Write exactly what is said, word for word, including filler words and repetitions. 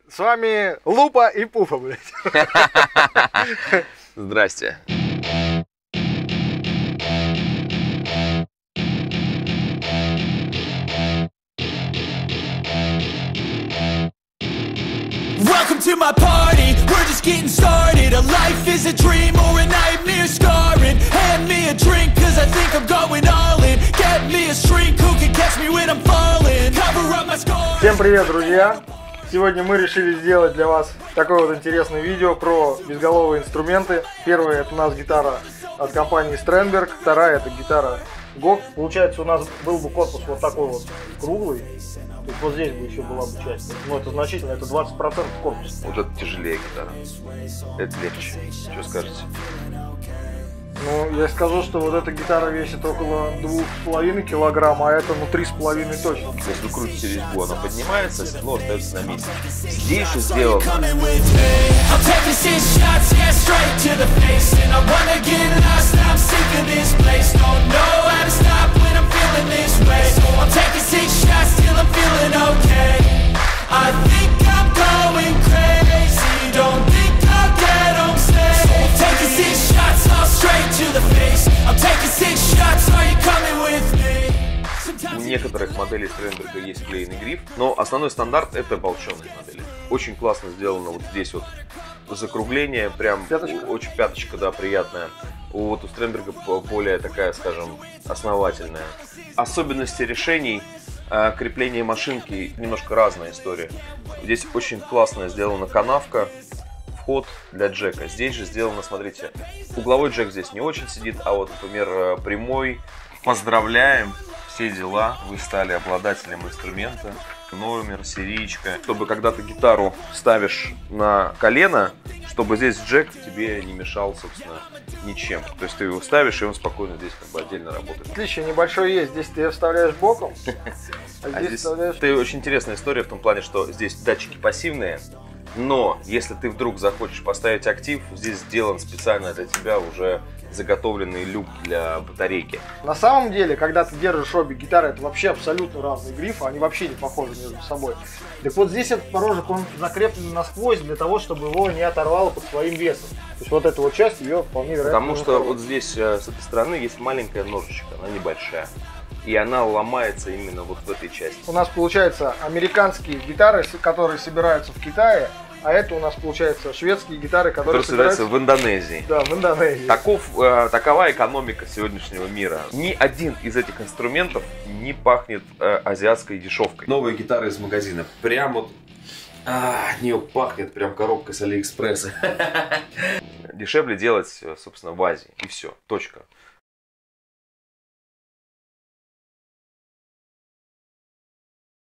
С вами Лупа и Пуфа, блядь. Здрасте. Welcome to my party, we're just getting started. A life is a dream or a nightmare scarring. Hand me a drink cause I think I'm going all in. Get me a shrink who can catch me when I'm falling. Cover up my scars. Всем привет, друзья! Сегодня мы решили сделать для вас такое вот интересное видео про безголовые инструменты. Первая — это у нас гитара от компании Strandberg, вторая — это гитара гок. Получается, у нас был бы корпус вот такой вот круглый. То есть вот здесь бы еще была бы часть. Но это значительно, это двадцать процентов корпуса. Вот это тяжелее гитара. Это легче. Что скажете? Ну, я скажу, что вот эта гитара весит около двух с половиной килограмм, а это ну три с половиной точно. Если вы крутите резьбу, она поднимается, седло остается на месте. Здесь же сделано. У некоторых моделей Strandberg есть клееный гриф, но основной стандарт — это болченые модели. Очень классно сделано вот здесь вот закругление, прям пяточка. Очень пяточка, да, приятная. У, вот у Strandberg более такая, скажем, основательная. Особенности решений, э, крепление машинки немножко разная история. Здесь очень классно сделана канавка, вход для джека. Здесь же сделано, смотрите, угловой джек здесь не очень сидит, а вот, например, прямой. Поздравляем! Все дела, вы стали обладателем инструмента, номер, серичка. Чтобы когда ты гитару ставишь на колено, чтобы здесь джек тебе не мешал, собственно, ничем. То есть ты его ставишь, и он спокойно здесь как бы отдельно работает. Отличие небольшое есть, здесь ты ее вставляешь боком, а А здесь здесь вставляешь... это очень интересная история в том плане, что здесь датчики пассивные, но если ты вдруг захочешь поставить актив, здесь сделан специально для тебя уже заготовленный люк для батарейки. На самом деле, когда ты держишь обе гитары, это вообще абсолютно разные грифы, они вообще не похожи между собой. Так вот здесь этот порожек, он закреплен насквозь для того, чтобы его не оторвало под своим весом. То есть вот эта вот часть ее вполне вероятно... Потому что вот здесь с этой стороны есть маленькая ножичка, она небольшая. И она ломается именно вот в этой части. У нас получается американские гитары, которые собираются в Китае, а это у нас получается шведские гитары, которые, которые собираются в Индонезии. Да, в Индонезии. Таков, э, такова экономика сегодняшнего мира. Ни один из этих инструментов не пахнет э, азиатской дешевкой. Новые гитары из магазина. Прям вот а, от нее пахнет прям коробкой с Алиэкспресса. Дешевле делать, собственно, в Азии. И все. Точка.